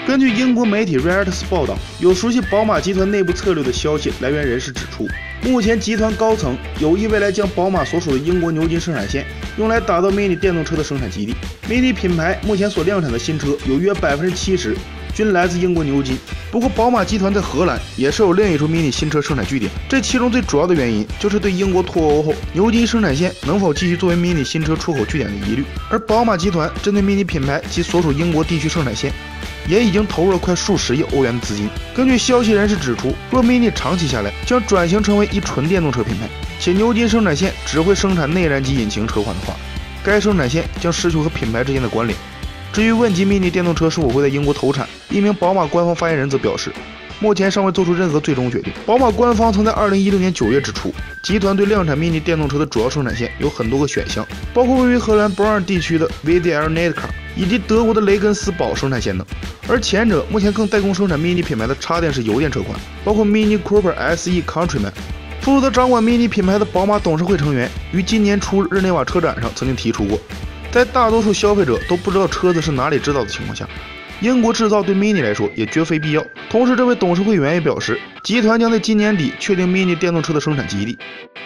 根据英国媒体 Reuters 报道，有熟悉宝马集团内部策略的消息来源人士指出，目前集团高层有意未来将宝马所属的英国牛津生产线用来打造 Mini 电动车的生产基地。Mini 品牌目前所量产的新车有约70%均来自英国牛津。不过，宝马集团在荷兰也是有另一处 Mini 新车生产据点，这其中最主要的原因就是对英国脱欧后牛津生产线能否继续作为 Mini 新车出口据点的疑虑。而宝马集团针对 Mini 品牌及所属英国地区生产线，也已经投入了快数十亿欧元的资金。根据消息人士指出，若 Mini 长期下来将转型成为一纯电动车品牌，且牛津生产线只会生产内燃机引擎车款的话，该生产线将失去和品牌之间的关联。至于问及 Mini 电动车是否会在英国投产，一名宝马官方发言人则表示，目前尚未做出任何最终决定。宝马官方曾在2016年9月指出，集团对量产 Mini 电动车的主要生产线有很多个选项，包括位于荷兰博尔地区的 VDL Nedcar 以及德国的雷根斯堡生产线等。而前者目前更代工生产 Mini 品牌的插电式油电车款，包括 Mini Cooper SE Countryman。负责掌管 Mini 品牌的宝马董事会成员于今年初日内瓦车展上曾经提出过，在大多数消费者都不知道车子是哪里制造的情况下，英国制造对 Mini 来说也绝非必要。同时，这位董事会员也表示，集团将在今年底确定 Mini 电动车的生产基地。